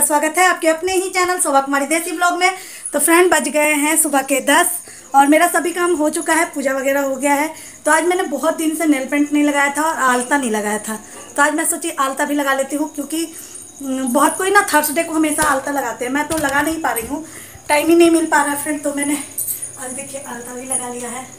आपका स्वागत है आपके अपने ही चैनल शोभा कुमारी देसी ब्लॉग में। तो फ्रेंड, बज गए हैं सुबह के 10 और मेरा सभी काम हो चुका है, पूजा वगैरह हो गया है। तो आज मैंने बहुत दिन से नेल पेंट नहीं लगाया था और आलता नहीं लगाया था, तो आज मैं सोची आलता भी लगा लेती हूँ, क्योंकि बहुत कोई ना थर्सडे को हमेशा आलता लगाते हैं। मैं तो लगा नहीं पा रही हूँ, टाइम ही नहीं मिल पा रहा है फ्रेंड। तो मैंने आज देखिए आलता भी लगा लिया है।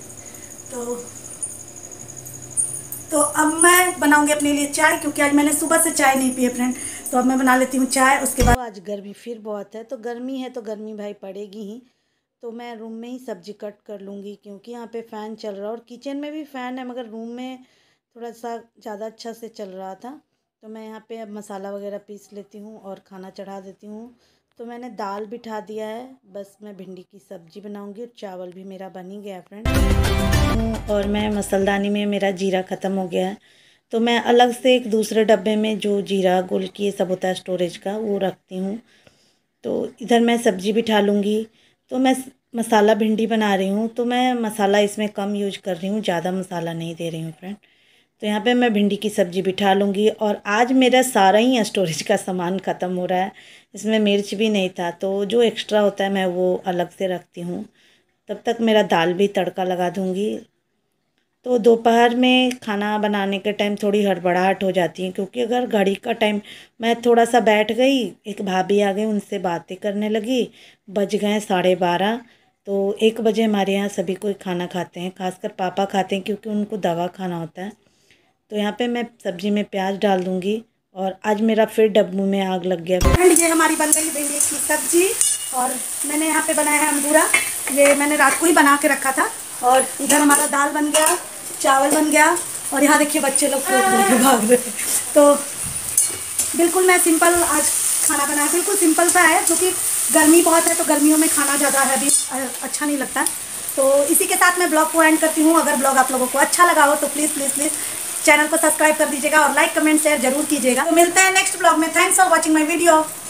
तो अब मैं बनाऊंगी अपने लिए चाय, क्योंकि आज मैंने सुबह से चाय नहीं पी है फ्रेंड। तो अब मैं बना लेती हूँ चाय, उसके बाद आज गर्मी फिर बहुत है, तो गर्मी है तो गर्मी भाई पड़ेगी ही। तो मैं रूम में ही सब्जी कट कर लूँगी, क्योंकि यहाँ पे फ़ैन चल रहा है और किचन में भी फ़ैन है, मगर रूम में थोड़ा सा ज़्यादा अच्छा से चल रहा था। तो मैं यहाँ पे अब मसाला वगैरह पीस लेती हूँ और खाना चढ़ा देती हूँ। तो मैंने दाल बिठा दिया है, बस मैं भिंडी की सब्ज़ी बनाऊंगी और चावल भी मेरा बन ही गया फ्रेंड। और मैं मसालदानी में मेरा जीरा ख़त्म हो गया है, तो मैं अलग से एक दूसरे डब्बे में जो जीरा गुल की ये सब होता है स्टोरेज का, वो रखती हूँ। तो इधर मैं सब्ज़ी बिठा लूँगी। तो मैं मसाला भिंडी बना रही हूँ, तो मैं मसाला इसमें कम यूज कर रही हूँ, ज़्यादा मसाला नहीं दे रही हूँ फ्रेंड। तो यहाँ पे मैं भिंडी की सब्ज़ी बिठा लूँगी। और आज मेरा सारा ही स्टोरेज का सामान ख़त्म हो रहा है, इसमें मिर्च भी नहीं था, तो जो एक्स्ट्रा होता है मैं वो अलग से रखती हूँ। तब तक मेरा दाल भी तड़का लगा दूँगी। तो दोपहर में खाना बनाने के टाइम थोड़ी हड़बड़ाहट हो जाती है, क्योंकि अगर घड़ी का टाइम मैं थोड़ा सा बैठ गई, एक भाभी आ गई, उनसे बातें करने लगी, बज गए 12:30। तो 1 बजे हमारे यहाँ सभी कोई खाना खाते हैं, खासकर पापा खाते हैं, क्योंकि उनको दवा खाना होता है। तो यहाँ पे मैं सब्ज़ी में प्याज डाल दूँगी। और आज मेरा फिर डब्बू में आग लग गया फ्रेंड। ये हमारी बन गई भिंडी की सब्ज़ी और मैंने यहाँ पे बनाया है अंगूरा। ये मैंने रात को ही बना के रखा था। और इधर हमारा दाल बन गया, चावल बन गया, और यहाँ देखिए बच्चे लोग भाग रहे हैं। तो बिल्कुल मैं सिंपल आज खाना बनाया, बिल्कुल सिंपल सा है, क्योंकि गर्मी बहुत है, तो गर्मियों में खाना ज़्यादा है भी अच्छा नहीं लगता। तो इसी के साथ मैं ब्लॉग को एंड करती हूँ। अगर ब्लॉग आप लोगों को अच्छा लगा हो तो प्लीज़ प्लीज़ प्लीज़ चैनल को सब्सक्राइब कर दीजिएगा और लाइक कमेंट शेयर जरूर कीजिएगा। तो मिलते हैं नेक्स्ट ब्लॉग में। Thanks for watching my video.